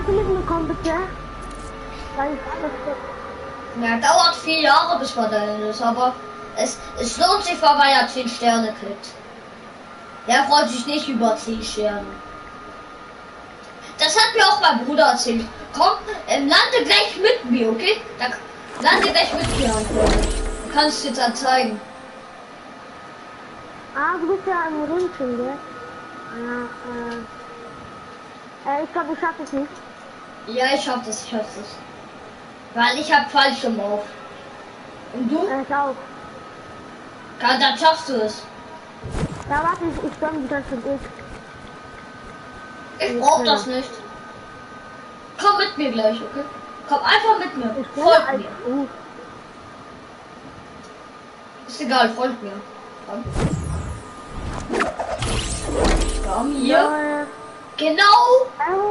Kannst du mit mir kommen, bitte? Weil ich Ja, dauert 4 Jahre, bis man dahin ist, aber es lohnt sich, weil man ja 10 Sterne kriegt. Der freut sich nicht über 10 Sterne. Das hat mir auch mein Bruder erzählt. Komm, lande gleich mit mir, okay? Lande gleich mit mir. Du kannst es jetzt dann zeigen. Ah, du bist ja im Rundfunk, gell? Ich glaube, ich schaff es nicht. Ja, ich schaff das. Weil ich hab Fallschirm auf. Und du? Ich auch. Ja, dann schaffst du es. Ja, warte, ich komme die ganze Zeit. Ich brauch das nicht. Komm mit mir gleich, okay? Komm einfach mit mir. Folg mir. Ist egal, folg mir. Komm. Komm hier. Ja. Genau.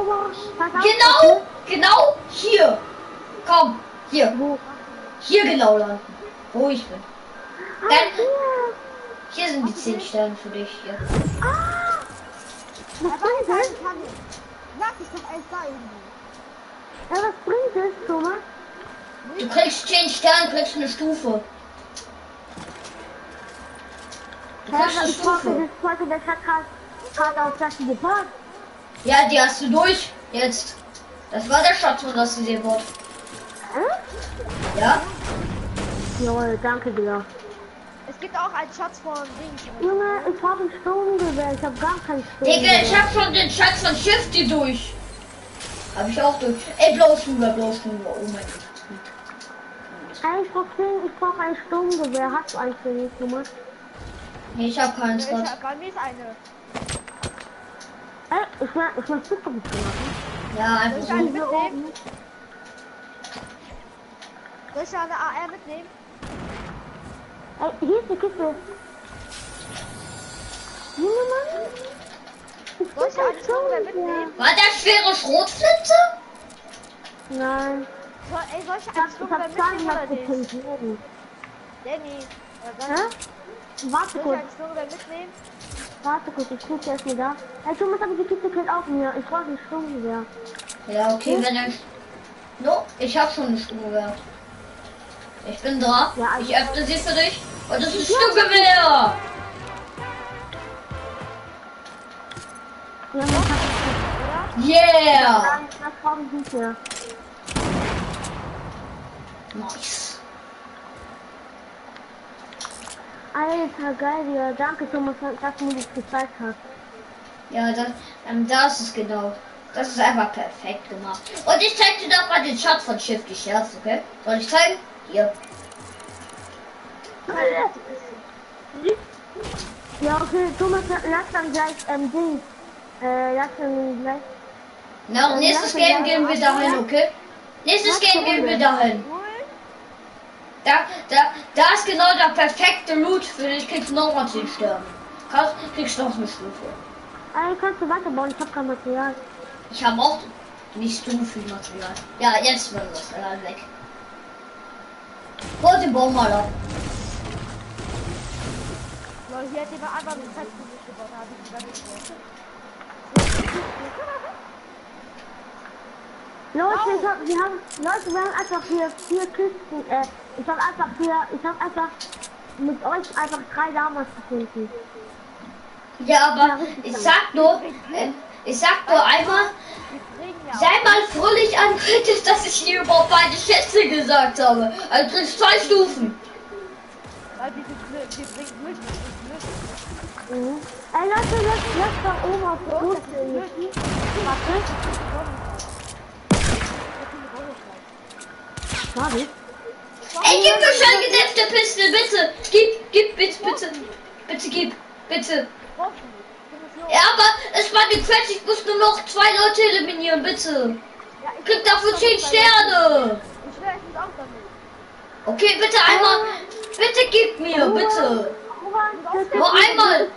Genau hier. Komm, hier. Wo? Hier genau landen. Wo ich bin. Dann, Hier. hier sind die 10 Sterne für dich. Hier. Was bringt es? Sag ich doch erst da irgendwie. Ja, was bringt es, Thomas? Du kriegst 10 Sterne, kriegst eine Stufe. Du kriegst eine Ich brauche Stufe. das heute, der hat gerade auf das gepackt. Ja, die hast du durch. Jetzt. Das war der Schatz von das Seebot. Ja? Jawohl, danke dir. Es gibt auch einen Schatz von Dings. Junge, ich habe ein Sturmgewehr, ich habe gar kein Digga, Sturmgewehr. ich hab schon den Schatz von Shifty durch. Hab ich auch durch. Ey, blaues Schnuller. Oh mein Gott. Ey, ich brauch ein Sturmgewehr. Hast du eins für mich, Thomas? Nee, ich hab keins grad. Bei mir ist eine. Ey, ich will super gut machen. Ja, einfach Soll ich eine so. mitnehmen? Soll ich eine AR mitnehmen? Ey, hier ist die Kiste. Junge Mann. Soll ich eine Sturmgewehr mitnehmen? War das schwere Schrotflinte? Nein. Soll ich eine Ich Sturmgewehr hab mitnehmen oder 200% nicht? Leben. Danny. Hä? Warte Soll ich kurz. eine Sturmgewehr mitnehmen? Warte kurz, ich gucke erst mal da. Hey Thomas, aber die Kiste kennt auch mir. Ich brauche ein Sturmgewehr. Ja, okay, wenn er... No, ich hab schon eine Sturmgewehr. Ich bin da. Ja, also- Ich öffne sie für dich. Und das ist Sturmgewehr. Ja, man kann Yeah. das brauche ich nicht mehr. Nice. Alter, geil, ja. Danke Thomas, dass du mir das gezeigt hast. Ja, das ist genau. Das ist einfach perfekt gemacht. Und ich zeig dir doch mal den Schatz von Shifty Scherz, okay? Soll ich zeigen? Hier. Ja, okay, Thomas, lass dann gleich, Ding. Lass dann gleich. Na, nächstes Game gehen wir dahin, okay? Nächstes Game gehen wir dahin. Da ist genau der perfekte Loot für dich. Kriegst nochmal 10 Sterne. Kriegst noch eine Stufe. Ey, kannst du weiterbauen? Ich hab kein Material. Ich habe auch nicht so viel Material. Ja, jetzt wird das allein weg. Hol den Baum mal ab. Leute, hier hat jemand einfach eine Festkugel gebaut. Da habe ich wieder nicht mehr. Leute, wir haben einfach hier 4 Kisten, ich hab einfach mit euch einfach 3 Damas gefunden. Ja, aber ich sag nur einmal, sei mal fröhlich ankritisch, dass ich hier überhaupt beide Schätze gesagt habe. Also kriegst 2 Stufen. Weil die bringen Milch mit. Mhm. Ey Leute, lass da oben auf der Brust. Warte. Ey, gib mir schon gedämpfte Pistole, bitte. Gib, bitte, gib, bitte. Ja, aber es war die Quetsch, ich muss nur noch 2 Leute eliminieren, bitte. Krieg dafür 10 Sterne. Ich schwör, ich muss auch damit. Okay, bitte einmal, bitte gib mir, bitte. Nur einmal.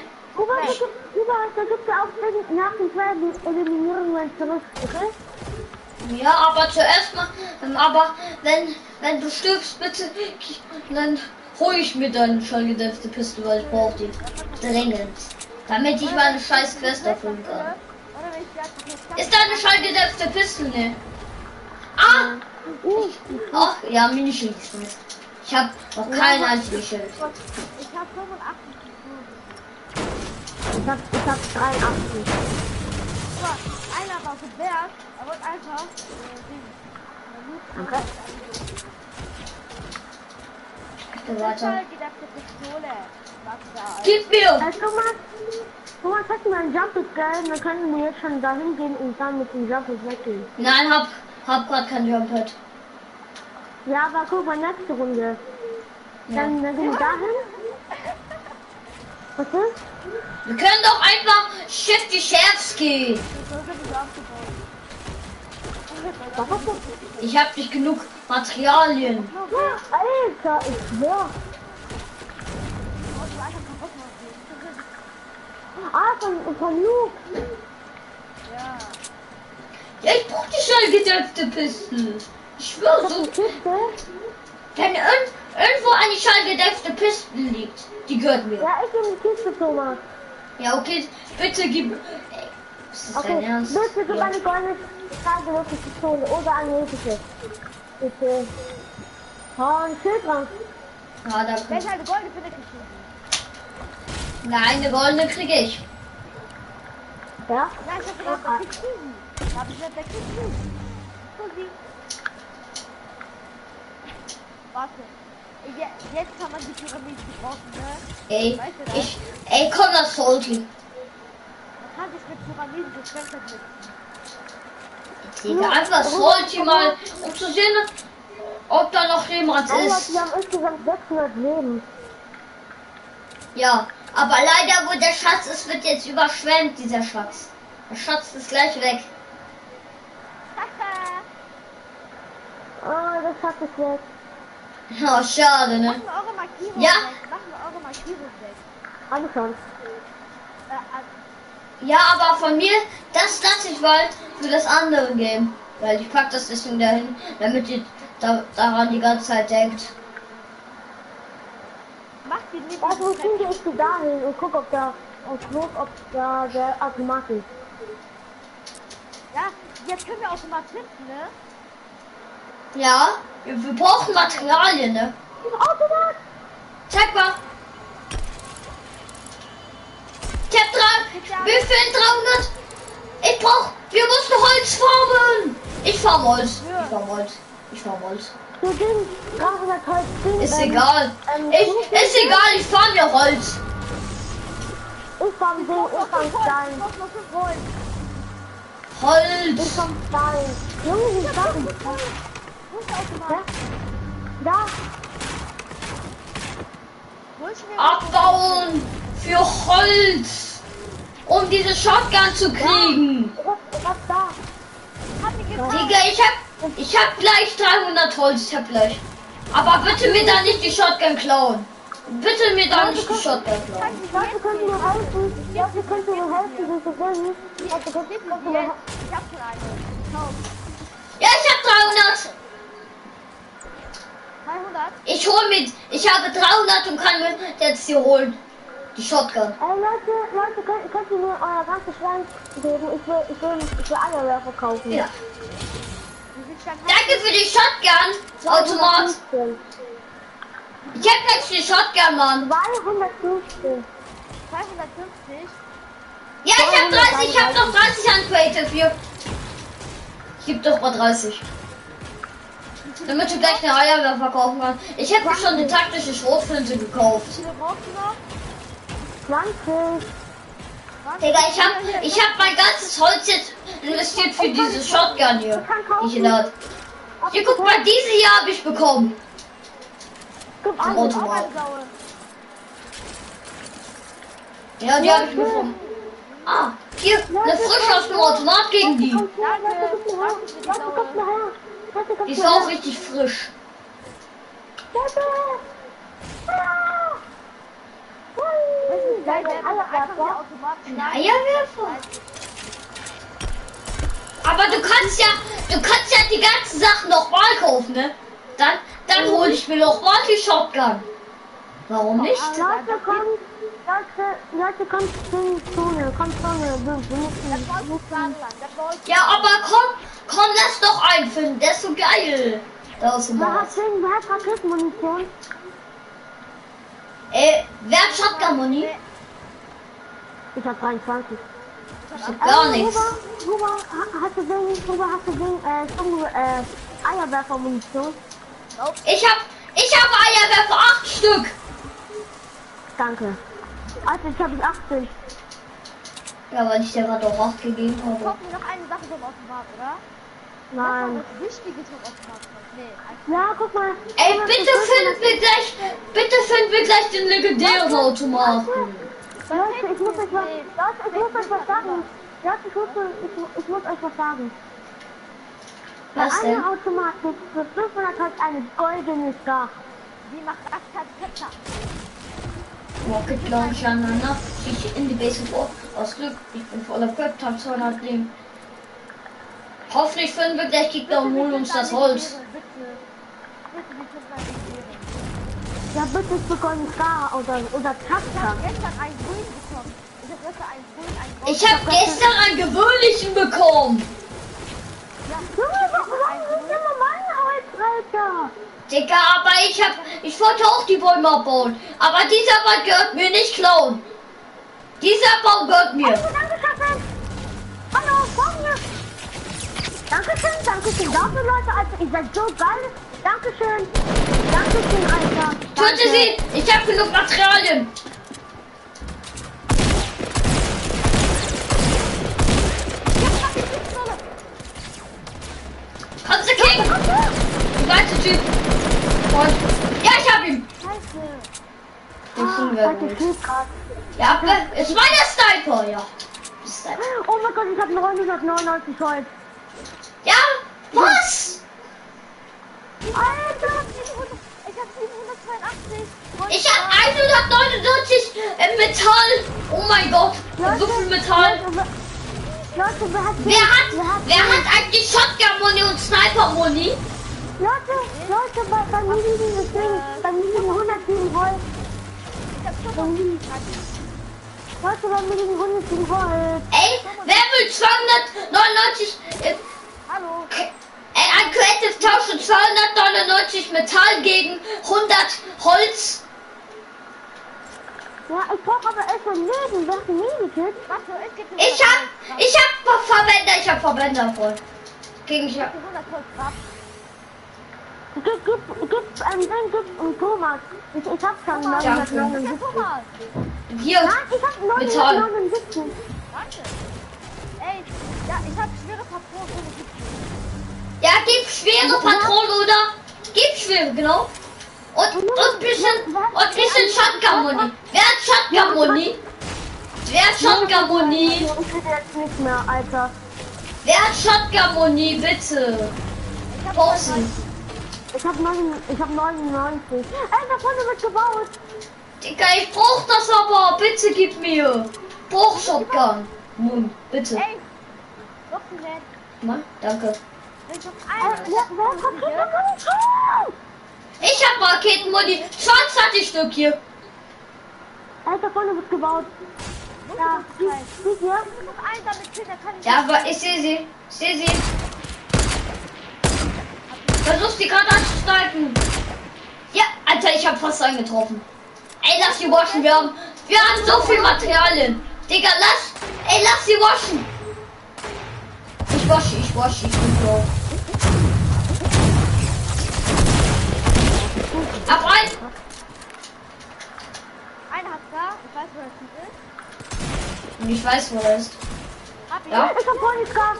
Da gibt's ja auch nach dem zweiten Eliminierungen zurück, okay? Ja, aber zuerst mal, aber wenn du stirbst, bitte, dann hole ich mir dann schon gedämpfte Pistole, weil ich brauche die dringend. Damit ich meine scheiß Quest erfüllen kann. Oder wenn ich die Ist da eine schallgedämpfte Pistole? Ne. Ah! Ach, ja, Minischild ist das. Ich habe noch kein einziges Schild. Ich habe 85. Ich hab 83. Aber einer war auf dem Berg, er wollte einfach Danke. Warte. Pistole. Gib mir! Thomas, hast du mal einen Jump Geld? Dann können wir jetzt schon dahin gehen und dann mit dem Jump weggehen. Nein, hab grad kein Jump-Pad. Ja, aber guck mal, nächste Runde. Ja. Dann gehen wir dahin. Was ist? Wir können doch einfach Schiff die Chefs gehen. Was hast du? Ich hab nicht genug Materialien. Alter, ich schwör. Ah, von Luke. Ja. Ja, ich brauch die schallgedämpfte Pistole. Ich schwör so. Kiste? Wenn irgendwo eine schallgedämpfte Pistole liegt, die gehört mir. Ja, ich bin die Kiste, Thomas. Ja, okay, bitte gib. Ey, ist das dein Okay, Ernst? bitte gib Ja. eine goldene schallgedämpfte Pistole oder eine epische. Bitte. Oh, ein Schild dran. Ja, da Welche eine goldene Pille kriegst du? Nein, eine goldene kriege ich. Ja? Ja, ich hab gedacht, der kriegt Susi. Da hab ich gesagt, der kriegt Susi. Susi. Warte. Jetzt kann man die Pyramide gebrauchen, ne? Ey, Weißt du das? ey, komm das Salty. Man kann sich mit Pyramiden so schwer verblitzen. Digga, einfach Salty mal, um zu sehen, ob da noch jemand Aber ist. die haben insgesamt 600 Leben. Ja, aber leider, wo der Schatz ist, wird jetzt überschwemmt, dieser Schatz. Der Schatz ist gleich weg. Ah, das hat es weg. Oh, schade, ne? Machen wir eure Markierung Ja. weg. Machen wir eure Markierung weg. Alle schon. Ja, aber von mir, das lasse ich mal für das andere Game. Weil ich pack das deswegen dahin, damit ihr daran die ganze Zeit denkt. Macht die nicht. Also kriege ich die dahin und guck, ob da der Automat ist. Ja, jetzt können wir Automatisten, ne? Ja, wir brauchen Materialien, ne? Automat! Zeig mal. Ich hab wie viel? 300? Wir müssen Holz farmen. Ich farm Holz. Ich farm Holz. Du Ding, 300 Holz. Ding, Ist egal. Ist egal, ich farm mir Holz. Ich fahr Ding, ich fahr Stein. Ich brauch noch 5 Volt. Ich Holz. fahr Stein. Junge, wie Stein. Wo ist der Automat? Da. Wo ist der Abbauen für Holz. Um diese Shotgun zu kriegen. Ich hab da. Hab ich gefunden. Digga, ich hab gleich 300 Holz. Ich hab gleich. Aber bitte mir da nicht die Shotgun klauen. Bitte mir da nicht die Shotgun klauen. Leute, könnt ihr mir helfen? Leute, könnt ihr mir helfen, die zu gewinnen? Leute, könnt ihr mir Ich helfen? hab schon eine. Kauf. Ja, ich hab 300. 300? Ich habe 300 und kann mir jetzt hier holen. Die Shotgun. Leute, könnt ihr mir euer ganzes Schwein geben? Ich will Eierwerfer kaufen. Ja. Wie viel Stein hast Danke für die Shotgun, Automat. 215. Ich hab gleich die Shotgun, Mann. 215. du? 250? Ja, ich hab noch 30 Handcrate für. Ich geb doch mal 30. Damit du gleich eine Eierwerfer kaufen kannst. Ich hab mir schon eine taktische Schrotflinte gekauft. Wie viele brauchst du noch? 20. Digga, ich hab mein ganzes Holz jetzt investiert für diese Shotgun hier. Die hier da. Hier, guck mal, diese hier habe ich bekommen. Gib Zum an. Automat. Sauer. Ja, die habe ich bekommen. Ah, hier, eine frische aus dem Automat gegen die. Leute, kommt mal her. Leute, kommt Die ist mal auch her. richtig frisch. Leute! Ah! Geil, Leute, einfach der Eierwerfer. Automat Ein schlagen. Eierwerfer? Aber du kannst ja die ganzen Sachen nochmal kaufen, ne? Dann hole ich mir nochmal die Shotgun. Warum nicht? Leute, kommt. Leute, kommt in Zone, kommt Zone. Ja, aber komm, lass doch einfinden. Der ist so geil. Da ist Wer hat Raketenmunition? Wer hat Shotgun-Muni? Ich hab 23. Ich hab gar nichts. Huber, hast du den, Eierwerfer-Munition? Ich hab Eierwerfer 8 Stück. Danke. Also, ich habe 80. Ja, weil ich dir gerade auch 8 gegeben habe. Kommt mir noch eine Sache vom Automat, oder? Nein. Das Wichtige vom Automat. Nee, Ja, guck mal. Ey, bitte finden wir gleich den legendären Automaten. Leute, ich muss euch was sagen. Leute, ich muss euch was sagen. Bei Was denn? einem Automat gibt es für 500 Holz eine goldene Star. die macht Ratzfatz. Rocket Launcher, na, ich in die Base vor. Aus Glück, ich bin voller Prep, hab 200 Leben. Hoffentlich finden wir gleich Gegner und holen uns das Holz. Ja, bitte ich bekomme Star oder Taster. Gestern einen grün bekommen. Ich hab gestern einen grün, einen rot. Ich habe gestern einen gewöhnlichen bekommen. Junge, warum ist immer mein Holz, Alter? Digga, aber ich wollte auch die Bäume abbauen. Aber dieser Baum gehört mir nicht klauen. Dieser Baum gehört mir. Also, danke, Schatten. Hallo, komm hier. Dankeschön dafür, Leute. Also, ihr seid so geil. Dankeschön, Alter. Töte sie, ich habe genug Materialien. Kannst du King? Du weißt Typ. Und ja, ich hab ihn. Ja, ist mein Sniper, ja. Oh mein Gott, ich habe 999 Holz. Ja, was? Alter, Ich hab 782. Ich hab 199 Metall. Oh mein Gott, so viel Metall. Leute, Wer hat eigentlich Shotgun-Muni und Sniper-Muni? Leute, bei mir liegen das Ding, bei mir liegen 107 Holz. Ich hab schon Leute, bei mir liegen 107 Holz. Ey, wer will 299 Hallo. ein Creative tauscht 299 Metall gegen 100 Holz? Ja, ich brauche aber erst ein Leben. Wer hat ein Medikit? Warte, es gibt Ich hab Verbänder voll. Gegen ich hab. 100 Holz ab. Gib Thomas. Ich hab schon Thomas. 979. Thomas. Hier, Nein, ich hab Metall. 979. Danke. Ey, ja, ich hab schwere Patronen. Ja, gib schwere Patronen, oder? Gib schwere, genau. Und bisschen Shotgun-Muni. Wer hat Shotgun-Muni? Wer hat Shotgun-Muni? Ich will jetzt nicht mehr, Alter. Wer hat Shotgun-Muni, bitte? Posten. Ich hab 99. Ey, da vorne wird gebaut. Digga, ich brauch das aber. Bitte gib mir. Brauch Shotgun. Muni, bitte. Ey, noch nett. Mann, danke. Ich hab Wer hat Raketenmunition? Ich hab Raketenmuni. 20 Stück hier. Ey, da vorne wird gebaut. Ja, sieh hier. noch einen damit hin, der kann ich. Ja, aber ich sehe sie. Ich sehe sie. Versuch sie gerade anzusteigen. Ja, Alter, ich hab fast eingetroffen. Ey, lass sie waschen. Wir haben so viel Materialien. Digga, lass sie waschen. Ich wasche, ich bin drauf. Ab rein. Einer hat's da, ich weiß, wo der Typ ist. Und ich weiß, wo er ist. Hab ihn. Ja? Ich hab Golniska.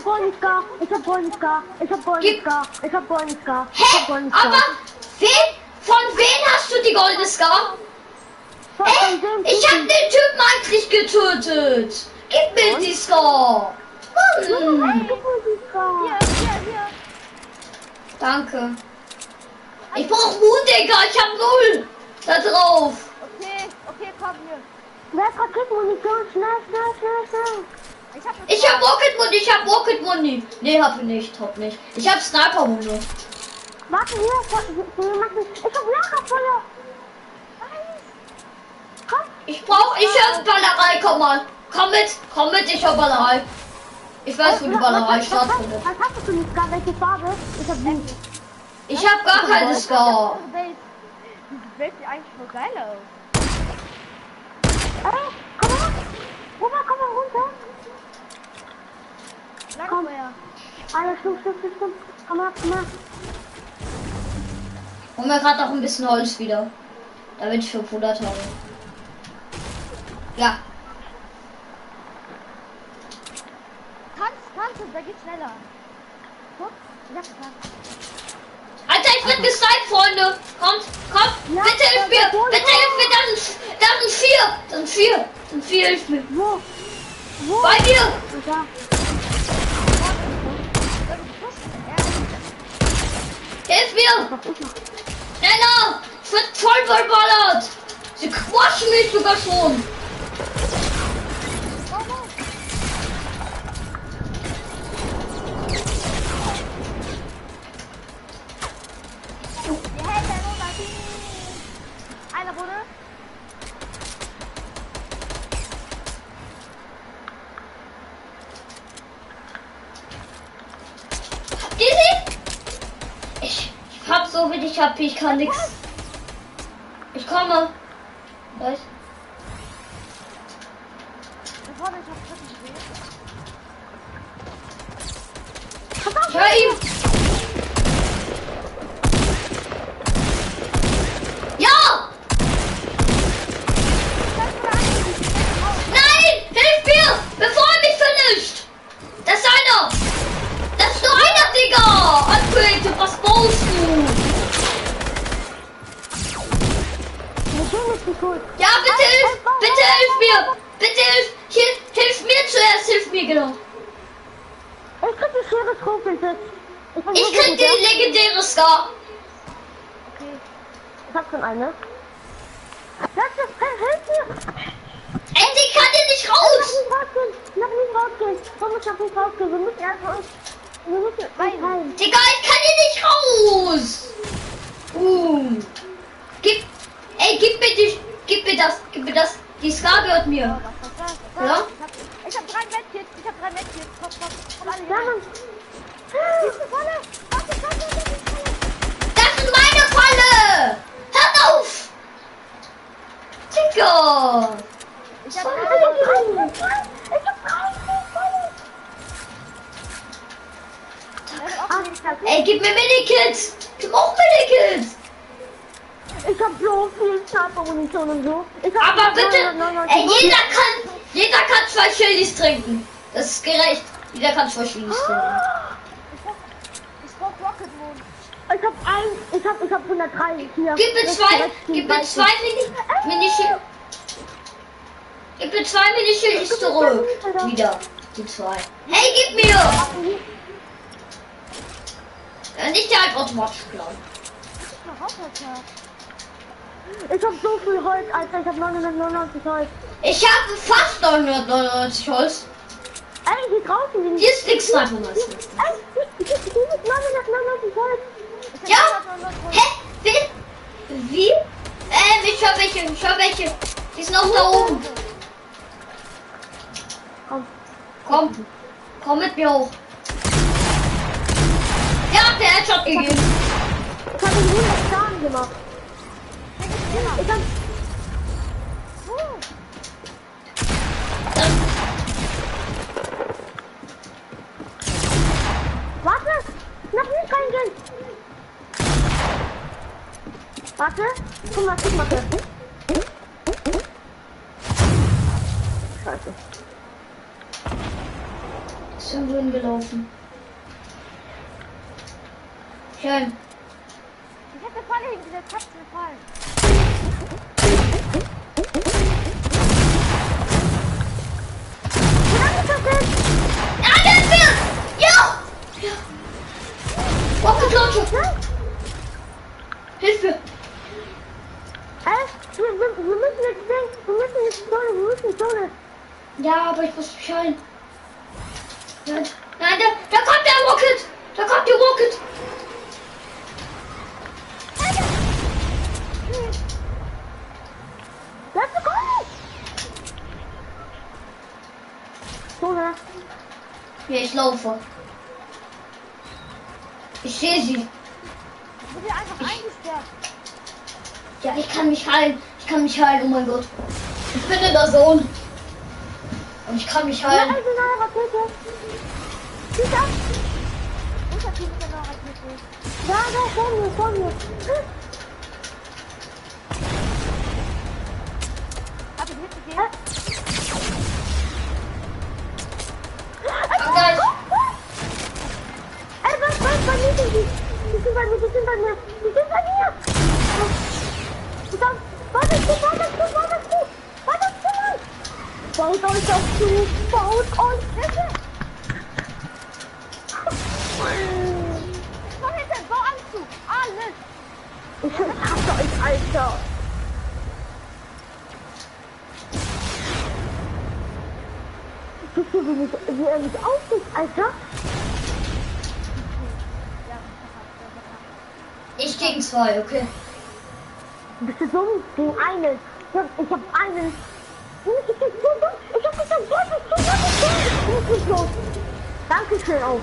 Hä? Aber von wem hast du die goldene Scar? Ey, ich hab den Typen eigentlich getötet. Gib mir die Scar. Mann. Hier. Danke. Ich brauch Mut, Digga. Ich hab 0 da drauf. Okay, komm hier. Wer hat Raketenmunition? Schnell. Ich hab Rocket Money. Nee, hab ich nicht. Ich hab Sniper Money. Warte, hier. Ich hab Lagerfeuer. Komm. Ich hab Ballerei, komm mal. Komm mit, ich hab Ballerei. Ich weiß, wo die Ballerei stattfindet. Was hast du für eine Ska? Welche Farbe? Ich hab die. Ich hab gar keine Ska. Diese Welt sieht eigentlich voll geil aus. Ey, komm mal. Rüber, komm mal runter. Komm her. Ah ja, stimmt. Komm mal. Und mir gerade noch ein bisschen Holz wieder. Damit ich 500 habe. Ja. Tanz, der geht schneller. Guck, ich hab getanzt. Alter, ich werd gesniped, Freunde. Kommt. Ja, Bitte hilf mir. Da sind vier, hilf mir. Wo? Bei dir. Da. Hilf mir. Schneller. Ich werd voll verballert. Sie quatschen mich sogar schon. Einer wurde. Habt ihr sie? Ich hab so wenig HP, ich kann nix. Ich komme. Was? Da vorne, ich hab Dritten gesehen. Ich hör ihn. Ja! Nein! Hilf mir! Bevor er mich finisht! Das ist einer! Das ist nur einer, Digga! Upgrade, was baust du? Ja, bitte hilf mir! Bitte hilf mir zuerst, hilf mir, genau. Ich krieg die schwere Trophäe. Ich krieg die legendäre Scar. Okay. Ich hab schon eine. Hilf mir! Ey, die kann hier nicht raus! Noch nicht rausgehen. Komm, ich hab nicht rausgehen. Wir müssen erst mal wir müssen rein. Digga, ich kann hier nicht raus! Gib mir das. Die Scar gehört mir. Ja? Ich hab 3 Medkits. Komm alle Ja, her. Mann. Diese Falle. Das ist meine Falle! Hört auf! Digga! Ich hab Ey, gib mir Medikits! Gib auch Medikits! Ich hab so viel Sniper-Munition und so. Aber bitte, ey, jeder kann 2 Chilies trinken. Das ist gerecht. Jeder kann 2 Chilies trinken. Ich brauch Rocket Moon. Ich hab 103 hier. Gib mir 2 Mini-Chilies. Gib mir 2 Mini-Chilies zurück. Wieder. Die 2. Hey, gib mir! Nicht der halt automatisch klauen. Ich hab so viel Holz, Alter. Ich hab 999 Holz. Ich habe fast 999 Holz. Ey, hier draußen sind Hier ist nichts dran, Thomas. Ey, ich hab 999 Holz. Ja? Hä? Wie? Ich hab welche. Die sind auch da oben. Komm mit mir hoch. Ja, der Headshot gegeben. Ich hab den 100 Schaden gemacht. Ich hab... Warte! Noch nicht reingehen! Warte! Guck mal. Scheiße. Ist irgendwo hingelaufen. Schön. Ich hab eine Falle hingesetzt, hab's gefallen. Ja! Rocket Launcher! Hilfe! Wir müssen jetzt Zone. Ja, aber ich muss mich heilen. Nein, da kommt der Rocket! Da kommt die Rocket! Let's go! laufe. Ich sehe sie. Ich bin einfach eingesperrt. Ja, ich kann mich heilen. Ich kann mich heilen, oh mein Gott. Ich bin in der Zone. Und ich kann mich Ja, heilen. also eine Rakete. Schieß ab. Unser Team ist eine Rakete. Ja, da, vor mir, vor mir. Hab ich mitgegeben? Oh nein. Ey, was bei mir sind die? Die sind bei mir, die sind bei mir. Die sind bei mir. Warte, baut euch doch zu, baut euch bitte. Komm hinten, bau alles zu. Alles. Ich hasse euch, Alter. Wisst ihr, wie er mich aussieht, Alter? Ich gegen 2, okay. Bist du dumm? Gegen einen. Ich hab einen. Ich hab dich dann wirklich so. Dankeschön auch.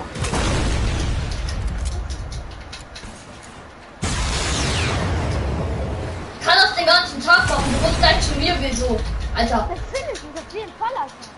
Kann das den ganzen Tag machen. Du musst gleich zu mir, wieso? Alter. Das Finish ist auf jeden Fall, Alter.